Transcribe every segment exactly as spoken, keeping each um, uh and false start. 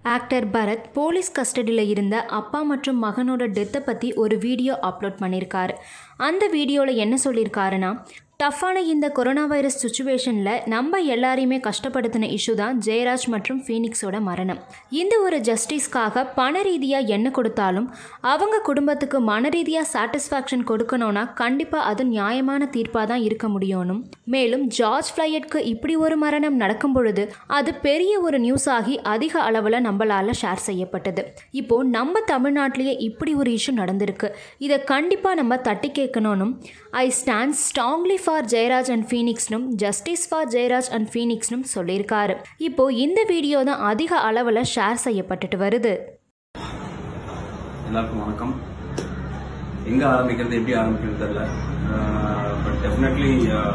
Actor Bharat police கஸ்டடியில் இருந்த அப்பா மற்றும் மகனோட டெத்தை பற்றி ஒரு வீடியோ அப்லோட் பண்ணியிருக்காரு. அந்த வீடியோவில் என்ன சொல்லியிருக்காருன்னா, டஃப்பான இந்த கொரோனா வைரஸ் சுச்சுவேஷனில் நம்ம எல்லாரையுமே கஷ்டப்படுத்தின இஷ்யூ தான் ஜெயராஜ் மற்றும் ஃபீனிக்ஸோட மரணம். இந்த ஒரு ஜஸ்டிஸ்க்காக பண ரீதியாக என்ன கொடுத்தாலும் அவங்க குடும்பத்துக்கு மன ரீதியாக சாட்டிஸ்ஃபேக்ஷன் கொடுக்கணும்னா கண்டிப்பாக அது நியாயமான தீர்ப்பாக தான் இருக்க முடியணும். மேலும் ஜார்ஜ் ஃப்ளாய்டுக்கு இப்படி ஒரு மரணம் நடக்கும் பொழுது அது பெரிய ஒரு நியூஸ் ஆகி அதிக அளவில் நம்மளால் ஷேர் செய்யப்பட்டது. இப்போது நம்ம தமிழ்நாட்டிலேயே இப்படி ஒரு இஷ்யூ நடந்திருக்கு. இதை கண்டிப்பாக நம்ம தட்டி கேட்கணும். I stand strongly for Jeyaraj and ஃபீனிக்ஸ்னும் ஜஸ்டிஸ் ஃபார் ஜெயராஜ் அண்ட் ஃபீனிக்ஸ்னும் சொல்லியிருக்காரு. இப்போ இந்த வீடியோ தான் அதிக அளவில் ஷேர் செய்யப்பட்டுட்டு வருது. எல்லாருக்கும் வணக்கம். எங்கே ஆரம்பிக்கிறது எப்படி ஆரம்பிக்கிறது தெரியல. பட் டெஃபினெட்லி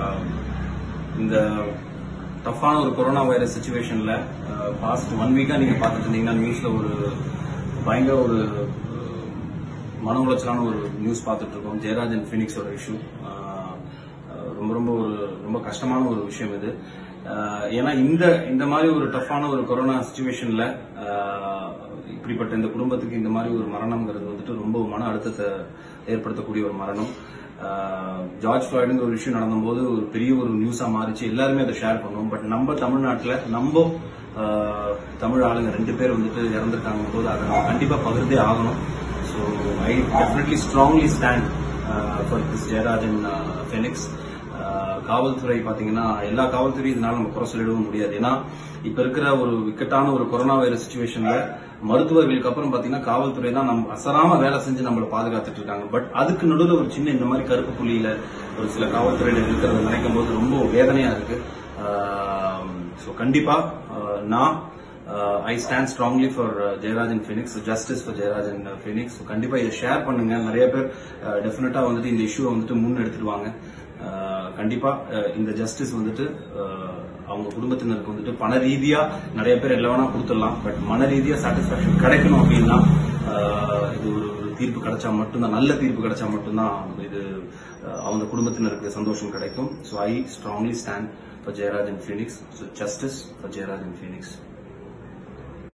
இந்த டஃப்பான ஒரு கொரோனா வைரஸ் சுச்சுவேஷனில் பாஸ்ட் ஒன் வீக்காக நீங்கள் பார்த்துட்டு இருந்தீங்கன்னா நியூஸில் ஒரு பயங்கர ஒரு மன உளைச்சலான ஒரு நியூஸ் பார்த்துட்டு இருக்கோம். ஜெயராஜ் அண்ட் ஃபீனிக்ஸோட இஷ்யூ ரொம்ப ரொம்ப ஒரு ரொம்ப கஷ்டமான ஒரு விஷயம் இது. ஏன்னா இந்த இந்த மாதிரி ஒரு டஃப்பான ஒரு கொரோனா சுச்சுவேஷன்ல இப்படிப்பட்ட இந்த குடும்பத்துக்கு இந்த மாதிரி ஒரு மரணம்ங்கிறது வந்துட்டு ரொம்ப மன அழுத்தத்தை ஏற்படுத்தக்கூடிய ஒரு மரணம். ஜார்ஜ் ஃப்ளாய்டுங்கிற ஒரு விஷயம் நடந்தபோது ஒரு பெரிய ஒரு நியூஸா மாறிச்சு, எல்லாருமே அதை ஷேர் பண்ணுவோம். பட் நம்ம தமிழ்நாட்டில் நம்ம தமிழ் ஆளுங்க ரெண்டு பேர் வந்துட்டு இறந்துருக்காங்க போது அதை நம்ம கண்டிப்பா பகிர்ந்தே ஆகணும். So I definitely strongly stand for this Jeyaraj and Phoenix. காவல்துறை பாத்தீங்கன்னா எல்லா காவல்துறையும் இதனால நம்ம குறை சொல்லிடவும் முடியாது. ஏன்னா இப்ப இருக்கிற ஒரு இக்கட்டான ஒரு கொரோனா வைரஸ் சுச்சுவேஷன்ல மருத்துவர்களுக்கு அப்புறம் பாத்தீங்கன்னா காவல்துறை தான் நம்ம அசராம வேலை செஞ்சு நம்மளை பாதுகாத்துட்டு இருக்காங்க. பட் அதுக்கு நடுவில் ஒரு சின்ன இந்த மாதிரி கருப்பு புள்ளியில ஒரு சில காவல்துறையினர் இருக்கிறத நினைக்கும் போது ரொம்ப வேதனையா இருக்கு. ஸோ கண்டிப்பா நான் I stand strongly for Jeyaraj and Phoenix, justice for Jeyaraj and Phoenix. கண்டிப்பா இதை ஷேர் பண்ணுங்க. நிறைய பேர் டெஃபினட்டா வந்துட்டு இந்த இஷ்யூவை வந்துட்டு முன் எடுத்துட்டு வாங்க. கண்டிப்பா இந்த ஜஸ்டிஸ் வந்துட்டு அவங்க குடும்பத்தினருக்கு வந்துட்டு பண ரீதியா நிறைய பேர் எல்லாம் வேணா கொடுத்துடலாம். பட் மன ரீதியா சாட்டிஸ்பாக்சன் கிடைக்கணும் அப்படின்னா இது ஒரு தீர்ப்பு கிடைச்சா மட்டும்தான், நல்ல தீர்ப்பு கிடைச்சா மட்டும்தான் இது அவங்க குடும்பத்தினருக்கு சந்தோஷம் கிடைக்கும். So I strongly stand for Jeyaraj and Phoenix. So justice for Jeyaraj and Phoenix.